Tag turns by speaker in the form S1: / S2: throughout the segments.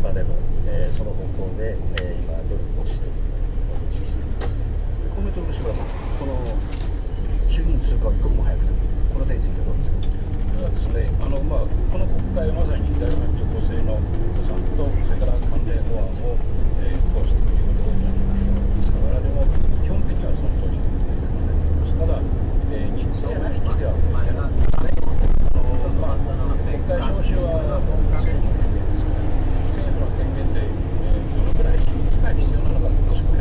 S1: からでも、その方向で、今努力をしていると認識しています。公明党の柴田さん、この衆議院通過を一刻も早くというこの点についてどうですか。
S2: ですね、この国会はまさに財務構成の予算と、それから関連法案を、通してということになりますから、我々も基本的にはその通りに考えています。ただ、日程ありきでは国会召集は政府の権限で、どのぐらい期間必要なのかというのを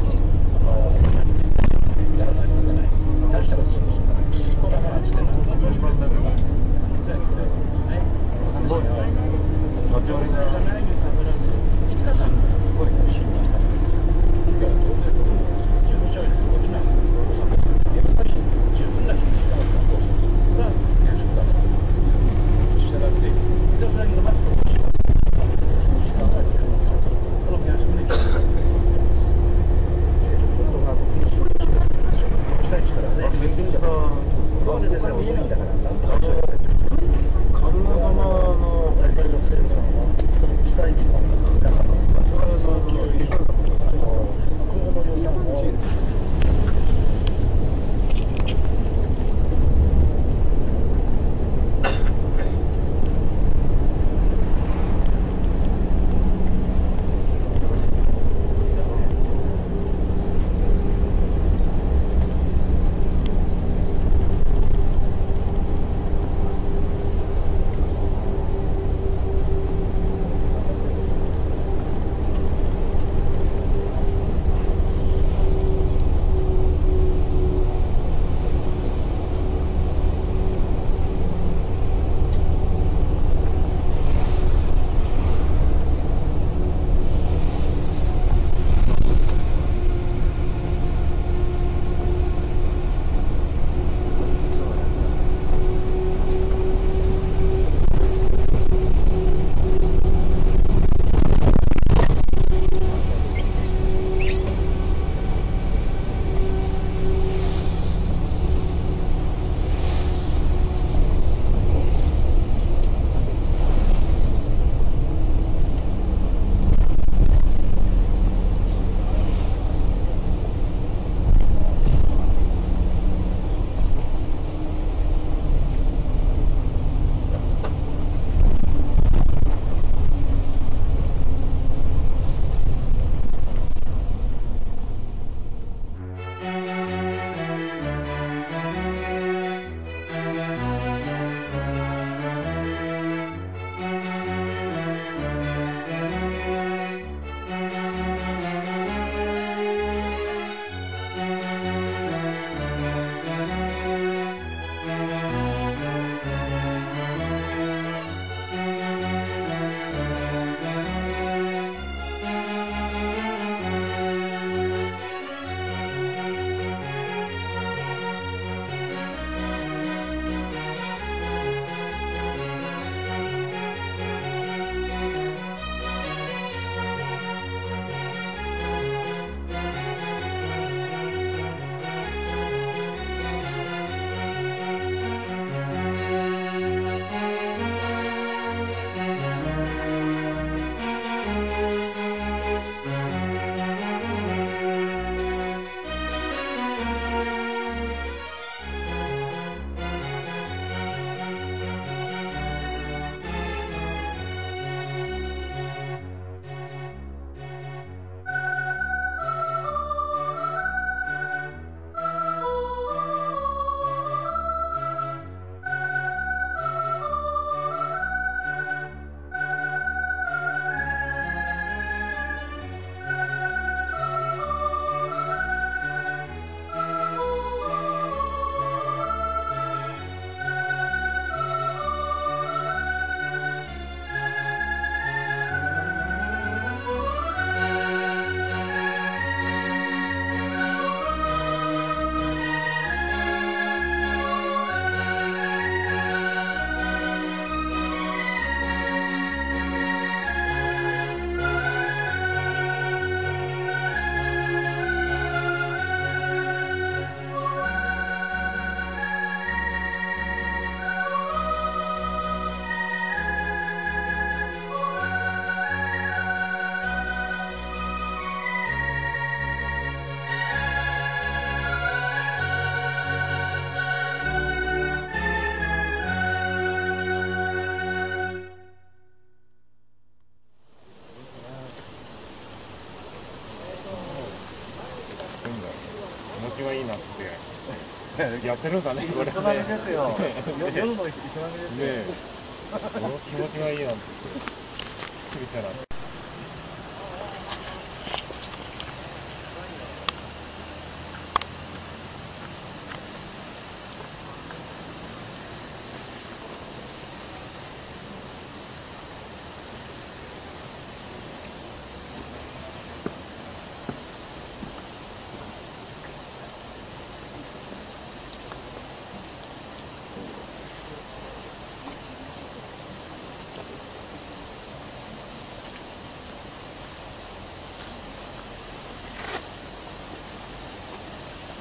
S3: ちがいいなってやってるんだねこれね。
S1: 営みですよ。夜の営みですよ。
S3: ねえ、この気持ちがいいなんて見たら。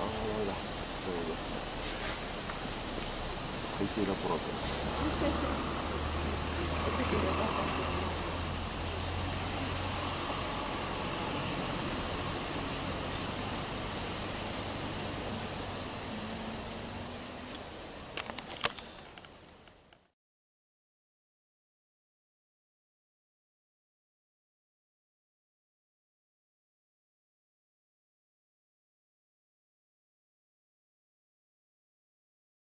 S4: 最低な頃だった。